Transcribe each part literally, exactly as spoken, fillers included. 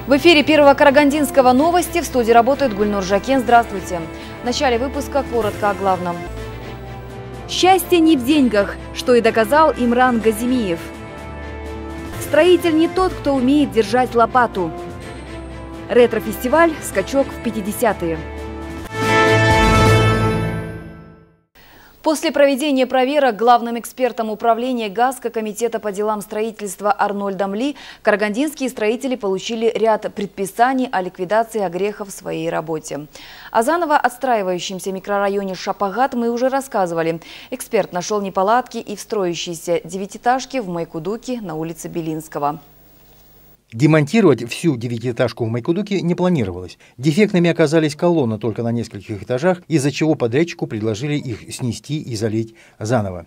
В эфире Первого Карагандинского новости. В студии работает Гульнур Жакен. Здравствуйте. В начале выпуска коротко о главном. Счастье не в деньгах, что и доказал Имран Газимиев. Строитель не тот, кто умеет держать лопату. Ретро-фестиваль «Скачок в пятидесятые». После проведения проверок главным экспертом управления ГАСКО Комитета по делам строительства Арнольдом Ли карагандинские строители получили ряд предписаний о ликвидации огрехов в своей работе. О заново отстраивающемся микрорайоне Шапагат мы уже рассказывали. Эксперт нашел неполадки и в строящейся девятиэтажке в Майкудуке на улице Белинского. Демонтировать всю девятиэтажку в Майкудуке не планировалось. Дефектными оказались колонны только на нескольких этажах, из-за чего подрядчику предложили их снести и залить заново.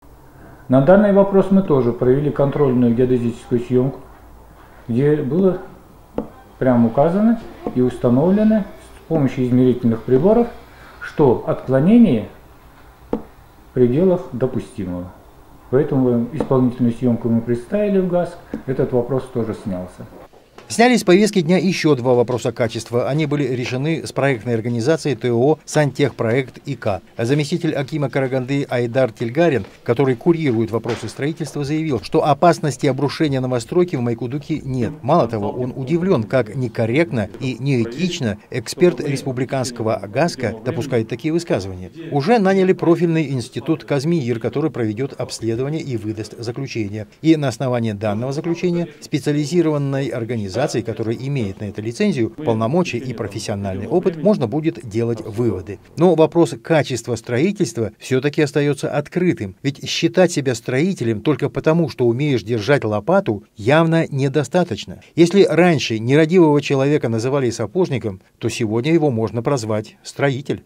На данный вопрос мы тоже провели контрольную геодезическую съемку, где было прямо указано и установлено с помощью измерительных приборов, что отклонение в пределах допустимого. Поэтому исполнительную съемку мы представили в ГАСК, этот вопрос тоже снялся. Сняли с повестки дня еще два вопроса качества. Они были решены с проектной организацией ТО «Сантехпроект ИК». Заместитель акима Караганды Айдар Тельгарин, который курирует вопросы строительства, заявил, что опасности обрушения новостройки в Майкудуке нет. Мало того, он удивлен, как некорректно и неэтично эксперт республиканского ГАСКО допускает такие высказывания. Уже наняли профильный институт Казмиир, который проведет обследование и выдаст заключение. И на основании данного заключения специализированной организации, которая имеет на это лицензию, полномочия и профессиональный опыт, можно будет делать выводы. Но вопрос качества строительства все-таки остается открытым. Ведь считать себя строителем только потому, что умеешь держать лопату, явно недостаточно. Если раньше нерадивого человека называли сапожником, то сегодня его можно прозвать строитель.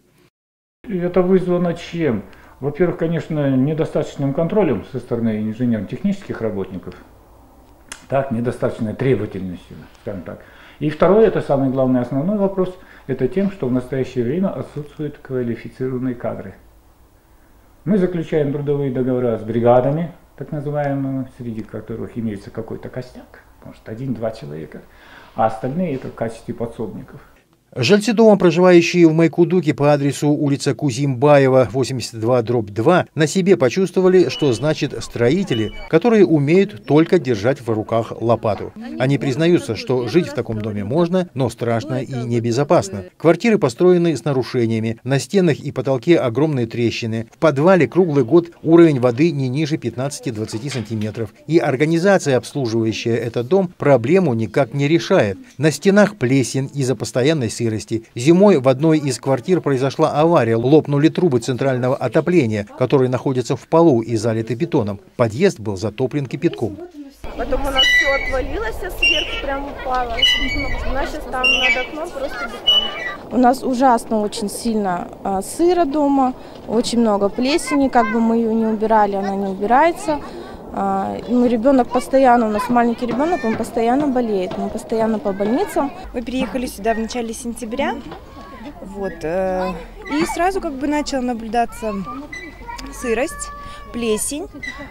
Это вызвано чем? Во-первых, конечно, недостаточным контролем со стороны инженерно-технических работников. Так, недостаточной требовательностью, скажем так. И второе, это самый главный, основной вопрос, это тем, что в настоящее время отсутствуют квалифицированные кадры. Мы заключаем трудовые договора с бригадами, так называемыми, среди которых имеется какой-то костяк, может один-два человека, а остальные это в качестве подсобников. Жильцы дома, проживающие в Майкудуке по адресу улица Кузимбаева, восемьдесят два дробь два, на себе почувствовали, что значит строители, которые умеют только держать в руках лопату. Они признаются, что жить в таком доме можно, но страшно и небезопасно. Квартиры построены с нарушениями, на стенах и потолке огромные трещины, в подвале круглый год уровень воды не ниже пятнадцати-двадцати сантиметров. И организация, обслуживающая этот дом, проблему никак не решает. На стенах плесень из-за постоянной сырости. Зимой в одной из квартир произошла авария, лопнули трубы центрального отопления, которые находятся в полу и залиты бетоном. Подъезд был затоплен кипятком. Потом у нас все отвалилось, а сверху прям упало. У нас сейчас там над окном просто бетон. У нас ужасно очень сильно а, сыро дома, очень много плесени, как бы мы ее не убирали, она не убирается. Ну, ребенок постоянно, у нас маленький ребенок, он постоянно болеет, мы постоянно по больницам. Мы приехали сюда в начале сентября, вот, э, и сразу как бы начала наблюдаться сырость, плесень.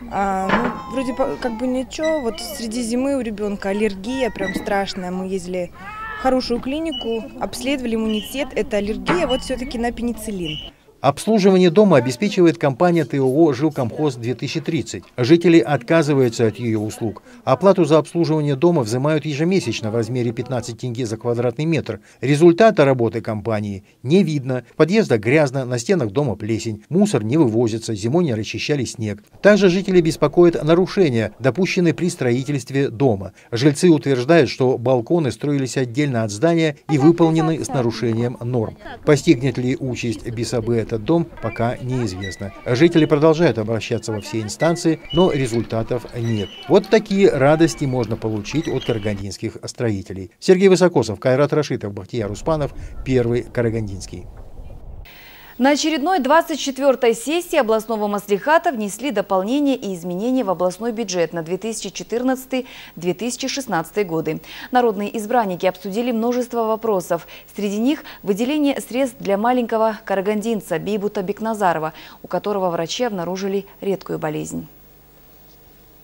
А, ну, вроде как бы ничего, вот среди зимы у ребенка аллергия прям страшная. Мы ездили в хорошую клинику, обследовали иммунитет, это аллергия вот все-таки на пенициллин. Обслуживание дома обеспечивает компания ТО «Жилкомхоз-две тысячи тридцать». Жители отказываются от ее услуг. Оплату за обслуживание дома взимают ежемесячно в размере пятнадцати тенге за квадратный метр. Результата работы компании не видно. В подъездах грязно, на стенах дома плесень. Мусор не вывозится, зимой не расчищали снег. Также жители беспокоят нарушения, допущенные при строительстве дома. Жильцы утверждают, что балконы строились отдельно от здания и выполнены с нарушением норм. Постигнет ли участь Бисабы этот дом, пока неизвестно. Жители продолжают обращаться во все инстанции, но результатов нет. Вот такие радости можно получить от карагандинских строителей. Сергей Высокосов, Кайрат Рашитов, Бахтияр Успанов, Первый Карагандинский. На очередной двадцать четвёртой сессии областного маслихата внесли дополнения и изменения в областной бюджет на две тысячи четырнадцатый — две тысячи шестнадцатый годы. Народные избранники обсудили множество вопросов. Среди них выделение средств для маленького карагандинца Бейбута Бекназарова, у которого врачи обнаружили редкую болезнь.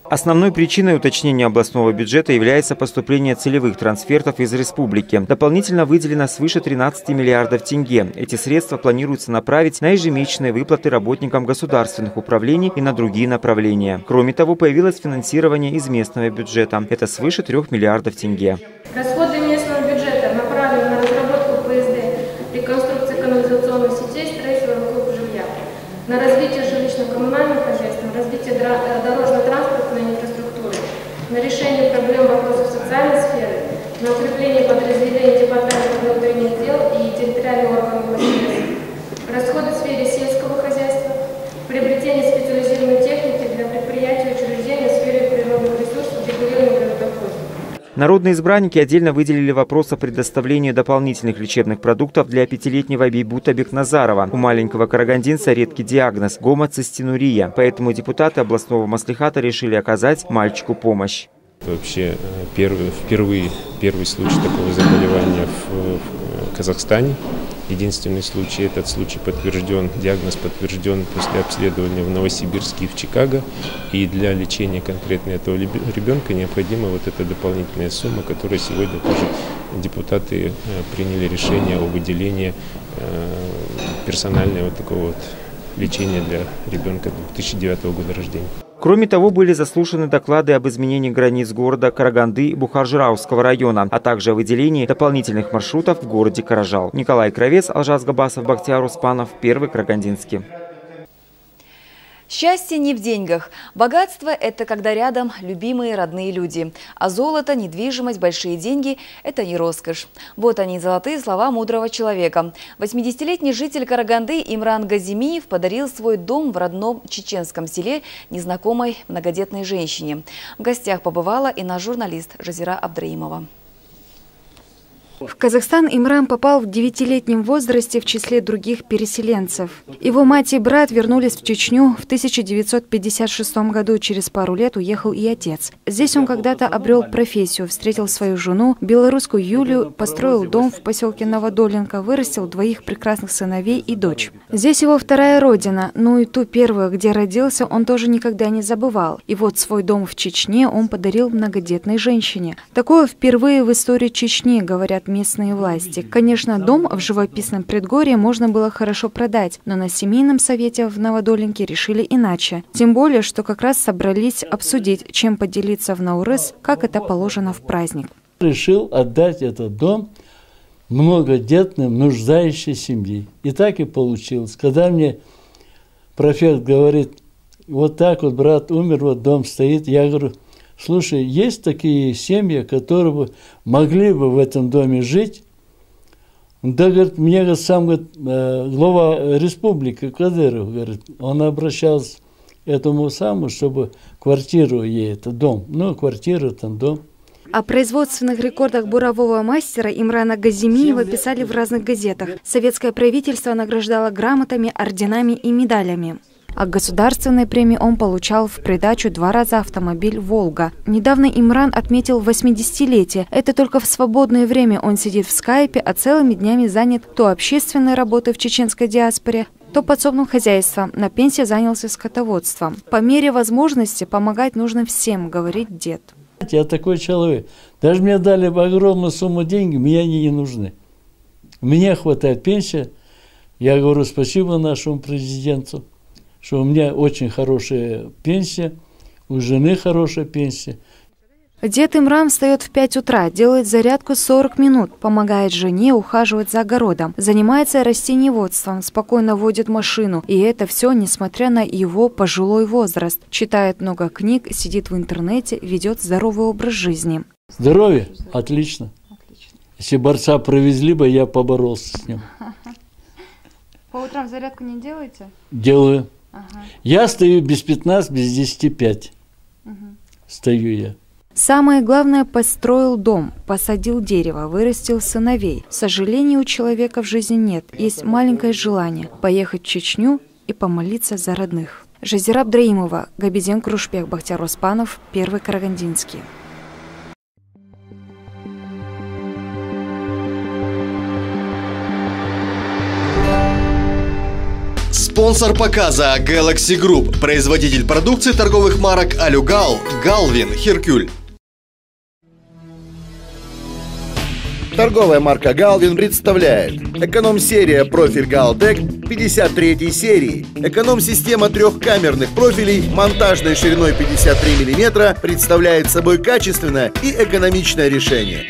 Основной причиной уточнения областного бюджета является поступление целевых трансфертов из республики. Дополнительно выделено свыше тринадцати миллиардов тенге. Эти средства планируется направить на ежемесячные выплаты работникам государственных управлений и на другие направления. Кроме того, появилось финансирование из местного бюджета. Это свыше трех миллиардов тенге. Расходы местного бюджета направлены на разработку ПСД, реконструкцию канализационных сетей, строительство вокруг жилья, на развитие жилищно-коммунального хозяйства, на развитие дорожно-транспортной инфраструктуры, на решение проблем вопросов социальной сферы, на укрепление подразделений департамента внутренних дел и территориальных органов власти, расходы в сфере сельского хозяйства, приобретение специализированной техники для предприятий и учреждений в сфере природных ресурсов, регулирования природопользования. Народные избранники отдельно выделили вопрос о предоставлении дополнительных лечебных продуктов для пятилетнего Бейбута Бекназарова. У маленького карагандинца редкий диагноз – гомоцистинурия. Поэтому депутаты областного маслихата решили оказать мальчику помощь. Вообще первый, впервые первый случай такого заболевания в, в Казахстане. Единственный случай, этот случай подтвержден, диагноз подтвержден после обследования в Новосибирске и в Чикаго. И для лечения конкретно этого ребенка необходима вот эта дополнительная сумма, которая сегодня тоже депутаты приняли решение о выделении персонального вот такого вот лечения для ребенка две тысячи девятого года рождения. Кроме того, были заслушаны доклады об изменении границ города Караганды и Бухар-Жырауского района, а также о выделении дополнительных маршрутов в городе Каражал. Николай Кравец, Алжас Габасов, Бахтияр Успанов, Первый Карагандинский. Счастье не в деньгах. Богатство – это когда рядом любимые родные люди. А золото, недвижимость, большие деньги – это не роскошь. Вот они, золотые слова мудрого человека. восьмидесятилетний житель Караганды Имран Газимиев подарил свой дом в родном чеченском селе незнакомой многодетной женщине. В гостях побывала и наш журналист Жазира Абдраимова. В Казахстан Имран попал в девятилетнем возрасте в числе других переселенцев. Его мать и брат вернулись в Чечню в тысяча девятьсот пятьдесят шестом году. Через пару лет уехал и отец. Здесь он когда-то обрел профессию, встретил свою жену, белорусскую Юлию, построил дом в поселке Новодолинка, вырастил двоих прекрасных сыновей и дочь. Здесь его вторая родина, ну и ту первую, где родился, он тоже никогда не забывал. И вот свой дом в Чечне он подарил многодетной женщине. Такое впервые в истории Чечни, говорят местные власти. Конечно, дом в живописном предгорье можно было хорошо продать, но на семейном совете в Новодолинке решили иначе. Тем более, что как раз собрались обсудить, чем поделиться в Наурыз, как это положено в праздник. Решил отдать этот дом многодетным, нуждающей семье. И так и получилось. Когда мне префект говорит, вот так вот брат умер, вот дом стоит, я говорю, слушай, есть такие семьи, которые бы могли бы в этом доме жить? Да, говорит, мне говорит, сам говорит, глава республики Кадыров, говорит, он обращался к этому самому, чтобы квартиру ей, это дом, ну, квартира, там дом. О производственных рекордах бурового мастера Имрана Газимиева писали в разных газетах. Советское правительство награждало грамотами, орденами и медалями. А государственной премии он получал в придачу два раза автомобиль «Волга». Недавно Имран отметил восьмидесятилетие. Это только в свободное время он сидит в скайпе, а целыми днями занят то общественной работой в чеченской диаспоре, то подсобным хозяйством. На пенсии занялся скотоводством. По мере возможности помогать нужно всем, говорит дед. Я такой человек. Даже мне дали огромную сумму денег, мне они не нужны. Мне хватает пенсии. Я говорю спасибо нашему президенту, что у меня очень хорошая пенсия, у жены хорошая пенсия. Дед Имран встает в пять утра, делает зарядку сорок минут, помогает жене ухаживать за огородом, занимается растениеводством, спокойно водит машину. И это все несмотря на его пожилой возраст. Читает много книг, сидит в интернете, ведет здоровый образ жизни. Здоровье? Отлично. Отлично. Если борца провезли бы, я поборолся с ним. По утрам зарядку не делаете? Делаю. Ага. Я стою без пятнадцати, без десяти пять. Угу. Стою я. Самое главное, построил дом, посадил дерево, вырастил сыновей. Сожалений у человека в жизни нет. Есть маленькое желание поехать в Чечню и помолиться за родных. Жазира Абдраимова, Габиден Крушбек, Бахтияр Успанов, Первый Карагандинский. Спорт. Спонсор показа Galaxy Group, производитель продукции торговых марок Алюгал, Галвин, Hercule. Торговая марка Галвин представляет эконом-серия профиль Галтек пятьдесят третьей серии. Эконом-система трехкамерных профилей монтажной шириной пятьдесят три миллиметра представляет собой качественное и экономичное решение.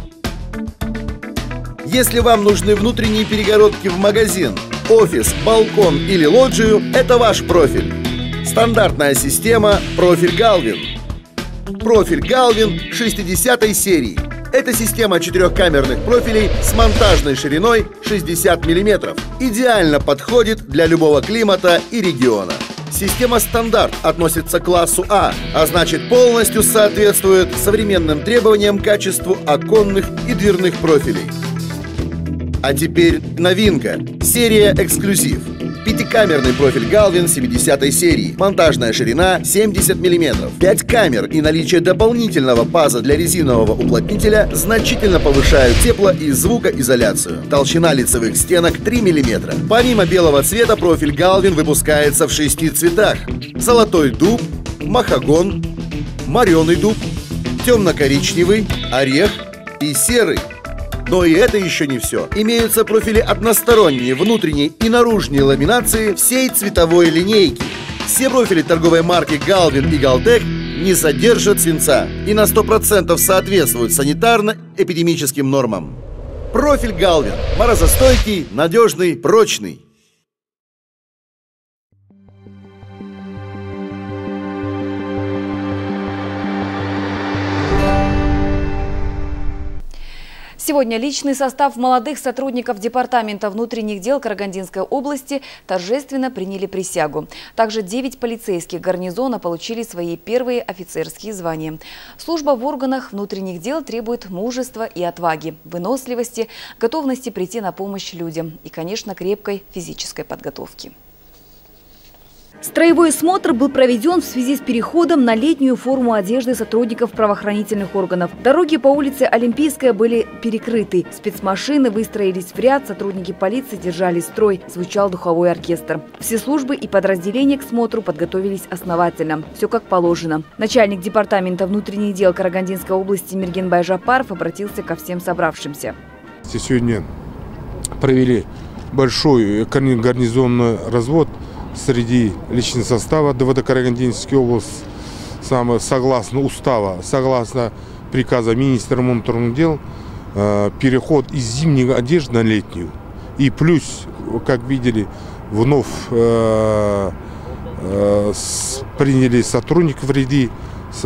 Если вам нужны внутренние перегородки в магазин, офис, балкон или лоджию, это ваш профиль. Стандартная система профиль Галвин. Профиль Галвин шестидесятой серии. Это система четырехкамерных профилей с монтажной шириной шестьдесят миллиметров. Идеально подходит для любого климата и региона. Система стандарт относится к классу А, а значит полностью соответствует современным требованиям к качеству оконных и дверных профилей. А теперь новинка. Серия эксклюзив. Пятикамерный профиль Галвин семидесятой серии. Монтажная ширина семьдесят миллиметров. пять камер и наличие дополнительного паза для резинового уплотнителя значительно повышают тепло- и звукоизоляцию. Толщина лицевых стенок три миллиметра. Помимо белого цвета, профиль Галвин выпускается в шести цветах. Золотой дуб, махагон, мореный дуб, темно-коричневый, орех и серый. Но и это еще не все. Имеются профили односторонние, внутренней и наружной ламинации всей цветовой линейки. Все профили торговой марки Галвин и Галтек не содержат свинца и на сто процентов соответствуют санитарно-эпидемическим нормам. Профиль Галвин. Морозостойкий, надежный, прочный. Сегодня личный состав молодых сотрудников Департамента внутренних дел Карагандинской области торжественно приняли присягу. Также девять полицейских гарнизона получили свои первые офицерские звания. Служба в органах внутренних дел требует мужества и отваги, выносливости, готовности прийти на помощь людям и, конечно, крепкой физической подготовки. Строевой смотр был проведен в связи с переходом на летнюю форму одежды сотрудников правоохранительных органов. Дороги по улице Олимпийская были перекрыты. Спецмашины выстроились в ряд, сотрудники полиции держали строй, звучал духовой оркестр. Все службы и подразделения к смотру подготовились основательно. Все как положено. Начальник департамента внутренних дел Карагандинской области Миргенбай Жапаров обратился ко всем собравшимся. Сегодня провели большой гарнизонный развод среди личного состава ДВД Карагандинской области, согласно устава, согласно приказа министра внутренних дел, переход из зимней одежды на летнюю. И плюс, как видели, вновь э, э, с, приняли сотрудников в ряды с,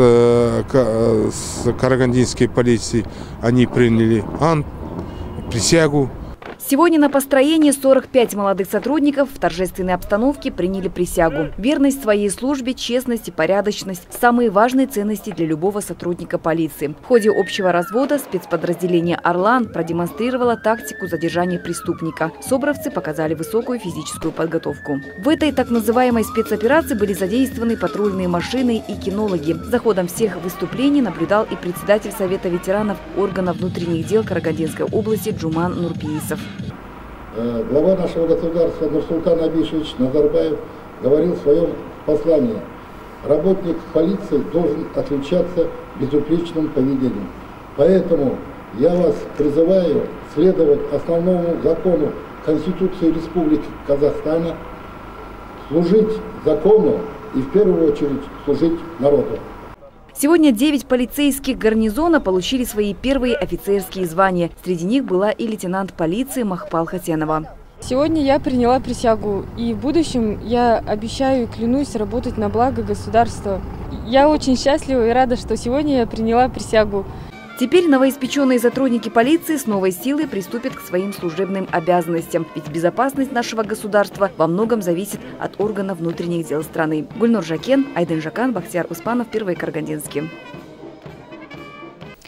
с Карагандинской полиции. Они приняли ант, присягу. Сегодня на построении сорок пять молодых сотрудников в торжественной обстановке приняли присягу. Верность своей службе, честность и порядочность – самые важные ценности для любого сотрудника полиции. В ходе общего развода спецподразделение «Орлан» продемонстрировало тактику задержания преступника. Собравцы показали высокую физическую подготовку. В этой так называемой спецоперации были задействованы патрульные машины и кинологи. За ходом всех выступлений наблюдал и председатель Совета ветеранов органов внутренних дел Карагандинской области Джуман Нурпиисов. Глава нашего государства Нурсултан Абишевич Назарбаев говорил в своем послании: работник полиции должен отличаться безупречным поведением. Поэтому я вас призываю следовать основному закону Конституции Республики Казахстана, служить закону и в первую очередь служить народу. Сегодня девять полицейских гарнизона получили свои первые офицерские звания. Среди них была и лейтенант полиции Махпал Хатенова. Сегодня я приняла присягу, и в будущем я обещаю и клянусь работать на благо государства. Я очень счастлива и рада, что сегодня я приняла присягу. Теперь новоиспеченные сотрудники полиции с новой силой приступят к своим служебным обязанностям. Ведь безопасность нашего государства во многом зависит от органов внутренних дел страны. Гульнур Жакен, Айден Жакан, Бахтияр Успанов, Первый Карагандинский.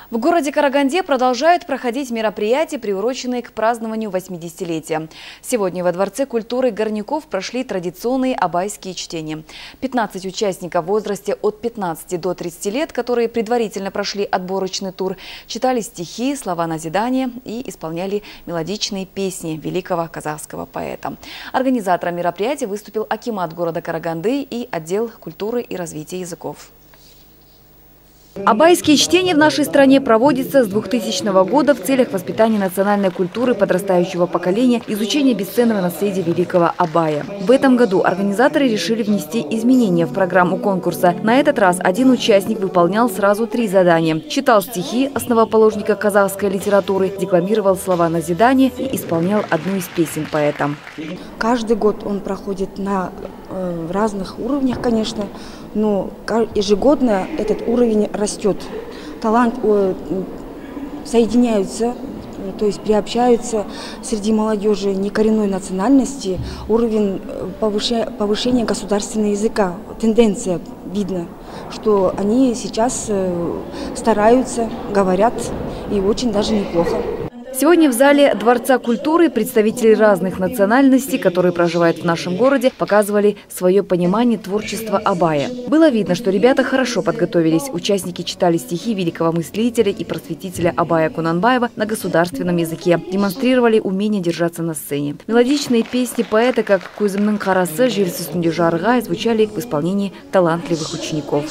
В городе Караганде продолжают проходить мероприятия, приуроченные к празднованию восьмидесятилетия. Сегодня во Дворце культуры Горняков прошли традиционные абайские чтения. пятнадцать участников в возрасте от пятнадцати до тридцати лет, которые предварительно прошли отборочный тур, читали стихи, слова назидания и исполняли мелодичные песни великого казахского поэта. Организатором мероприятия выступил акимат города Караганды и отдел культуры и развития языков. Абайские чтения в нашей стране проводятся с двухтысячного года в целях воспитания национальной культуры подрастающего поколения, изучения бесценного наследия великого Абая. В этом году организаторы решили внести изменения в программу конкурса. На этот раз один участник выполнял сразу три задания. Читал стихи основоположника казахской литературы, декламировал слова назидания и исполнял одну из песен поэта. Каждый год он проходит на э, разных уровнях, конечно. Но ежегодно этот уровень растет. Талант э, соединяются, то есть приобщаются среди молодежи некоренной национальности. Уровень повышения, повышения государственного языка, тенденция видно, что они сейчас э, стараются, говорят и очень даже неплохо. Сегодня в зале Дворца культуры представители разных национальностей, которые проживают в нашем городе, показывали свое понимание творчества Абая. Было видно, что ребята хорошо подготовились. Участники читали стихи великого мыслителя и просветителя Абая Кунанбаева на государственном языке, демонстрировали умение держаться на сцене. Мелодичные песни поэта, как «Көзімнің қарасы», «Желсіз түнде жарға» звучали в исполнении талантливых учеников.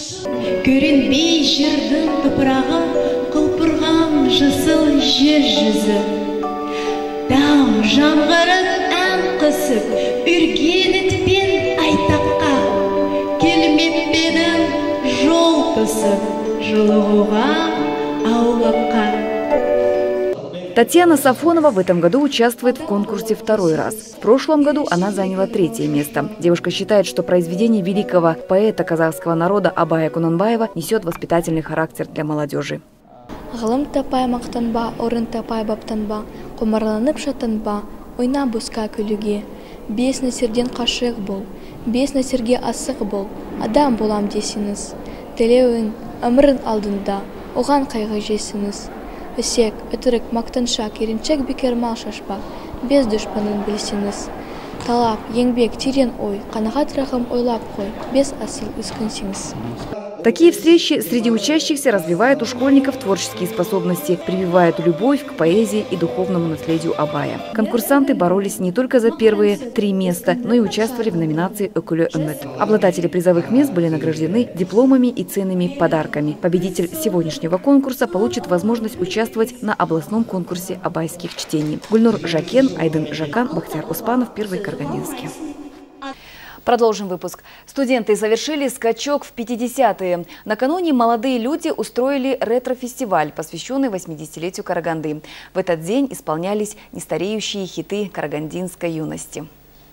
Құлпырған жасыл жер жүзі, тау жаңғырып ән қысып, үргенітпен айтаққа, келмеп едім жол тосып, жылуға аулаққа. Татьяна Сафонова в этом году участвует в конкурсе второй раз. В прошлом году она заняла третье место. Девушка считает, что произведение великого поэта казахского народа Абая Кунанбаева несет воспитательный характер для молодежи. Ғылым тапай мақтанба, орын тапай баптанба, құмарланып шатанба, ойна бұсқа күліге. Бес нәсерден қашық бол, бес нәсерге асық бол, адам болам десіңіз. Тілеуін, өмірін алдында, оған қайғы жесіңіз. Өсек, өтірік, мақтанша, керінчек бекер мал шашпақ, без дұшпанын білсіңіз. Талап, еңбек, терең ой, қанағат рахым ойлап қой, без асыл үскінсіңіз. Такие встречи среди учащихся развивают у школьников творческие способности, прививают любовь к поэзии и духовному наследию Абая. Конкурсанты боролись не только за первые три места, но и участвовали в номинации «Өкілі үміт». Обладатели призовых мест были награждены дипломами и ценными подарками. Победитель сегодняшнего конкурса получит возможность участвовать на областном конкурсе абайских чтений. Гульнур Жакен, Айдын Жакан, Бахтияр Успанов, Первый Карагандинский. Продолжим выпуск. Студенты совершили скачок в пятидесятые. Накануне молодые люди устроили ретро-фестиваль, посвященный восьмидесятилетию Караганды. В этот день исполнялись нестареющие хиты карагандинской юности.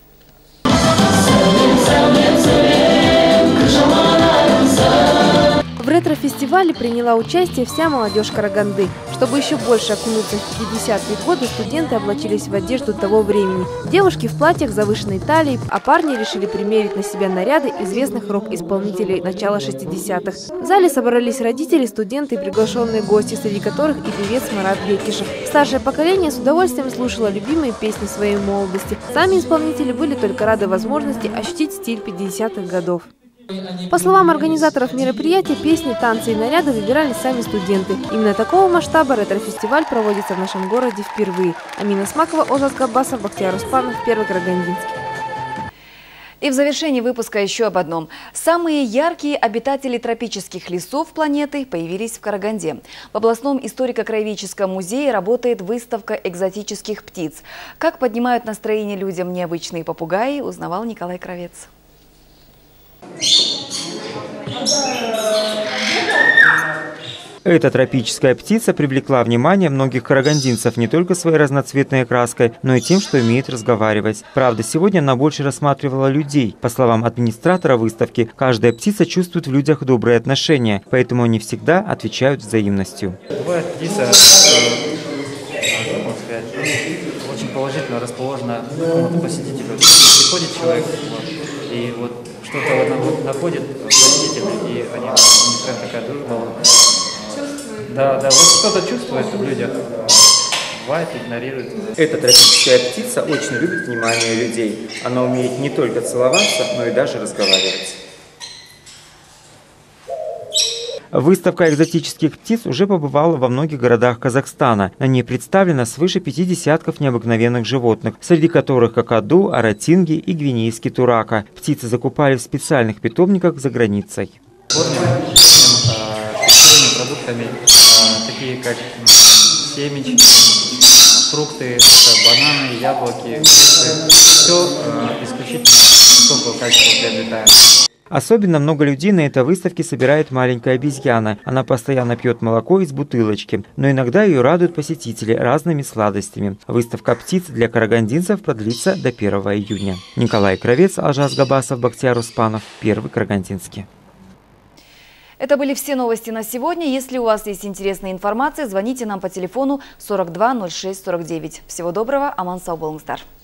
В ретро-фестивале приняла участие вся молодежь Караганды. Чтобы еще больше окунуться в пятидесятые годы, студенты облачились в одежду того времени. Девушки в платьях завышенной талии, а парни решили примерить на себя наряды известных рок-исполнителей начала шестидесятых. В зале собрались родители, студенты и приглашенные гости, среди которых и певец Марат Бекишев. Старшее поколение с удовольствием слушало любимые песни своей молодости. Сами исполнители были только рады возможности ощутить стиль пятидесятых годов. По словам организаторов мероприятия, песни, танцы и наряды выбирали сами студенты. Именно такого масштаба ретро-фестиваль проводится в нашем городе впервые. Амина Смакова, Озат Габбасов, Бахтияр Успанов, Первый Карагандинский. И в завершении выпуска еще об одном. Самые яркие обитатели тропических лесов планеты появились в Караганде. В областном историко-краеведческом музее работает выставка экзотических птиц. Как поднимают настроение людям необычные попугаи, узнавал Николай Кравец. Эта тропическая птица привлекла внимание многих карагандинцев не только своей разноцветной окраской, но и тем, что умеет разговаривать. Правда, сегодня она больше рассматривала людей. По словам администратора выставки, каждая птица чувствует в людях добрые отношения, поэтому они всегда отвечают взаимностью. Бывает, птица, как сказать, очень положительно расположена к какому-то посетителю. Приходит человек, вот, и вот что-то вот находит посетителя, и они, у них прям такая дружба. Да, да, вот кто-то чувствует в людях, бывает, игнорирует. Эта тропическая птица очень любит внимание людей. Она умеет не только целоваться, но и даже разговаривать. Выставка экзотических птиц уже побывала во многих городах Казахстана. На ней представлено свыше пяти десятков необыкновенных животных, среди которых какаду, аратинги и гвинейский турака. Птицы закупали в специальных питомниках за границей. Питательными продуктами, такие как семечки, фрукты, бананы, яблоки, все исключительно высокого качества приобретаем. Особенно много людей на этой выставке собирает маленькая обезьяна. Она постоянно пьет молоко из бутылочки, но иногда ее радуют посетители разными сладостями. Выставка птиц для карагандинцев продлится до первого июня. Николай Кравец, Алжас Габасов, Бахтияр Успанов, Первый Карагандинский. Это были все новости на сегодня. Если у вас есть интересная информация, звоните нам по телефону сорок два ноль шесть сорок девять. Всего доброго, аман сау болыңыздар.